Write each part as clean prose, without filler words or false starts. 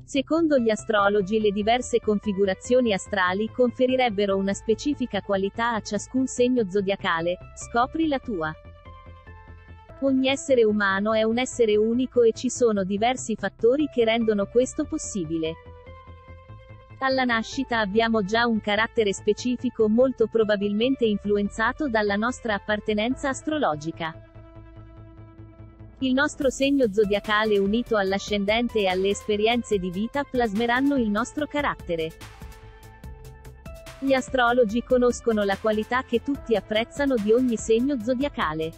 Secondo gli astrologi, le diverse configurazioni astrali conferirebbero una specifica qualità a ciascun segno zodiacale. Scopri la tua. Ogni essere umano è un essere unico e ci sono diversi fattori che rendono questo possibile. Alla nascita abbiamo già un carattere specifico, molto probabilmente influenzato dalla nostra appartenenza astrologica. Il nostro segno zodiacale unito all'ascendente e alle esperienze di vita plasmeranno il nostro carattere. Gli astrologi conoscono la qualità che tutti apprezzano di ogni segno zodiacale.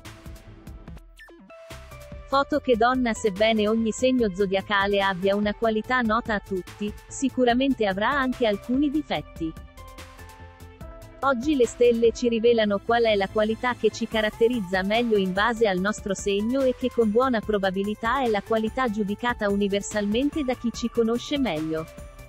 Foto che donna. Sebbene ogni segno zodiacale abbia una qualità nota a tutti, sicuramente avrà anche alcuni difetti. Oggi le stelle ci rivelano qual è la qualità che ci caratterizza meglio in base al nostro segno e che con buona probabilità è la qualità giudicata universalmente da chi ci conosce meglio.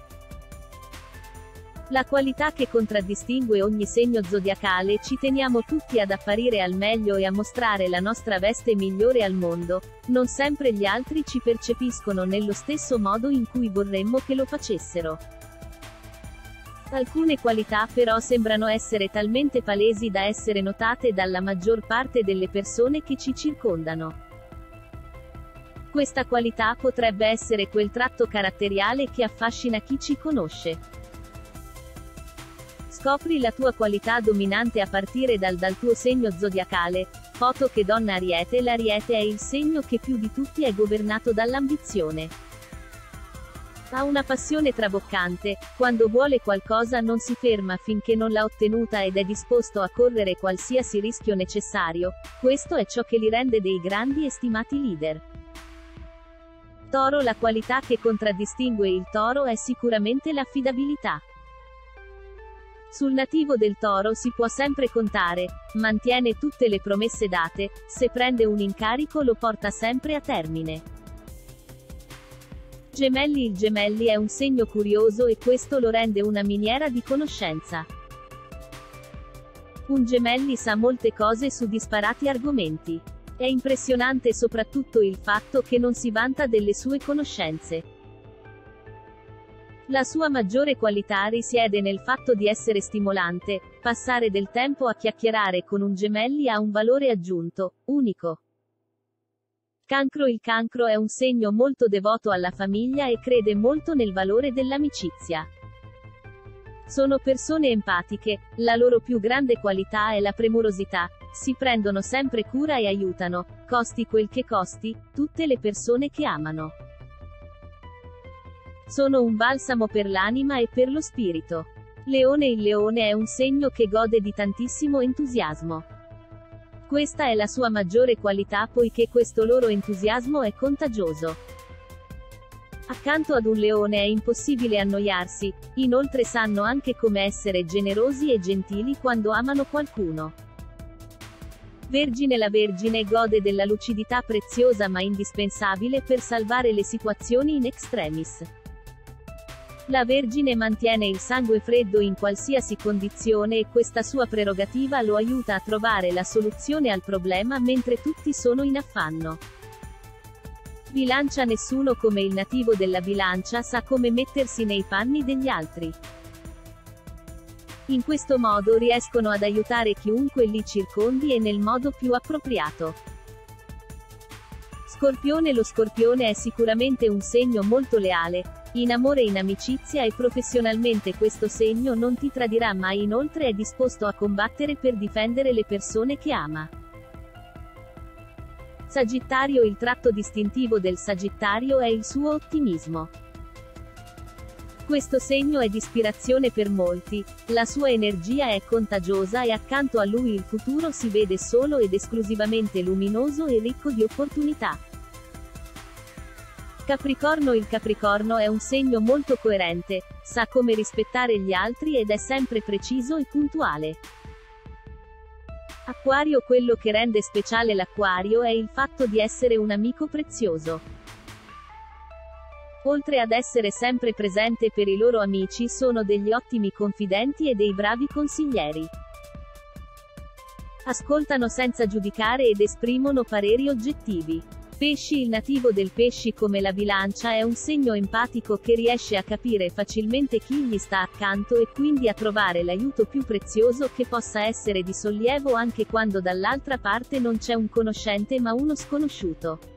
La qualità che contraddistingue ogni segno zodiacale. Ci teniamo tutti ad apparire al meglio e a mostrare la nostra veste migliore al mondo. Non sempre gli altri ci percepiscono nello stesso modo in cui vorremmo che lo facessero. Alcune qualità però sembrano essere talmente palesi da essere notate dalla maggior parte delle persone che ci circondano. Questa qualità potrebbe essere quel tratto caratteriale che affascina chi ci conosce. Scopri la tua qualità dominante a partire dal tuo segno zodiacale. Foto che donna. Ariete. L'Ariete è il segno che più di tutti è governato dall'ambizione. Ha una passione traboccante, quando vuole qualcosa non si ferma finché non l'ha ottenuta ed è disposto a correre qualsiasi rischio necessario. Questo è ciò che li rende dei grandi e stimati leader. Toro. La qualità che contraddistingue il Toro è sicuramente l'affidabilità. Sul nativo del Toro si può sempre contare, mantiene tutte le promesse date, se prende un incarico lo porta sempre a termine. Gemelli. Il Gemelli è un segno curioso e questo lo rende una miniera di conoscenza. Un Gemelli sa molte cose su disparati argomenti. È impressionante soprattutto il fatto che non si vanta delle sue conoscenze. La sua maggiore qualità risiede nel fatto di essere stimolante. Passare del tempo a chiacchierare con un Gemelli ha un valore aggiunto, unico. Cancro. Il Cancro è un segno molto devoto alla famiglia e crede molto nel valore dell'amicizia. Sono persone empatiche, la loro più grande qualità è la premurosità, si prendono sempre cura e aiutano, costi quel che costi, tutte le persone che amano. Sono un balsamo per l'anima e per lo spirito. Leone. Il Leone è un segno che gode di tantissimo entusiasmo. Questa è la sua maggiore qualità poiché questo loro entusiasmo è contagioso. Accanto ad un leone è impossibile annoiarsi, inoltre sanno anche come essere generosi e gentili quando amano qualcuno. Vergine. La Vergine gode della lucidità preziosa ma indispensabile per salvare le situazioni in extremis. La Vergine mantiene il sangue freddo in qualsiasi condizione e questa sua prerogativa lo aiuta a trovare la soluzione al problema mentre tutti sono in affanno. Bilancia. Nessuno come il nativo della Bilancia sa come mettersi nei panni degli altri. In questo modo riescono ad aiutare chiunque li circondi e nel modo più appropriato. Scorpione. Lo Scorpione è sicuramente un segno molto leale. In amore, in amicizia e professionalmente questo segno non ti tradirà mai, inoltre è disposto a combattere per difendere le persone che ama. Sagittario. Il tratto distintivo del Sagittario è il suo ottimismo. Questo segno è di ispirazione per molti, la sua energia è contagiosa e accanto a lui il futuro si vede solo ed esclusivamente luminoso e ricco di opportunità. Capricorno. Il Capricorno è un segno molto coerente, sa come rispettare gli altri ed è sempre preciso e puntuale. Acquario. Quello che rende speciale l'Acquario è il fatto di essere un amico prezioso. Oltre ad essere sempre presente per i loro amici, sono degli ottimi confidenti e dei bravi consiglieri. Ascoltano senza giudicare ed esprimono pareri oggettivi. Pesci. Il nativo del pesci, come la bilancia, è un segno empatico che riesce a capire facilmente chi gli sta accanto e quindi a trovare l'aiuto più prezioso che possa essere di sollievo anche quando dall'altra parte non c'è un conoscente ma uno sconosciuto.